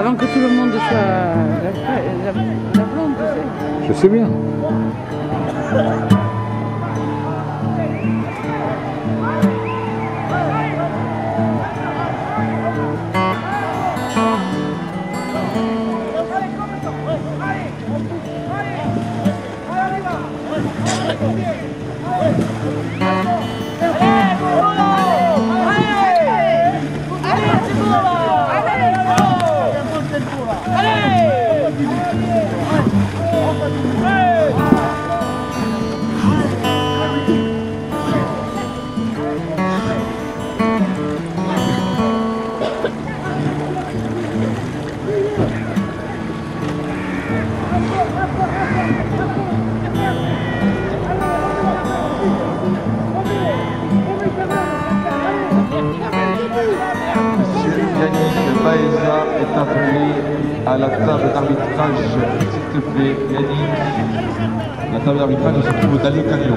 Avant que tout le monde soit la blonde, tu sais. Je sais bien. Baeza est appelé à la table d'arbitrage, s'il te plaît, Yannick. La table d'arbitrage se trouve dans le camion.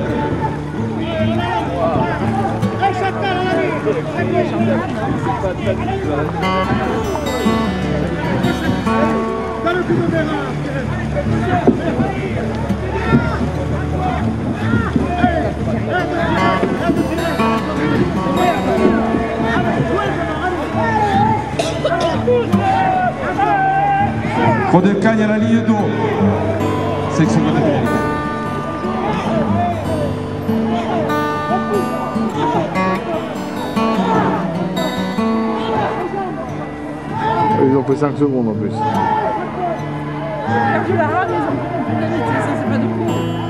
Rodelcagne à la ligne d'eau. Section de l'Amérique. Ils ont fait 5 secondes en plus. Tu la rames, ils ont plus d'habitude, ça c'est pas du coup.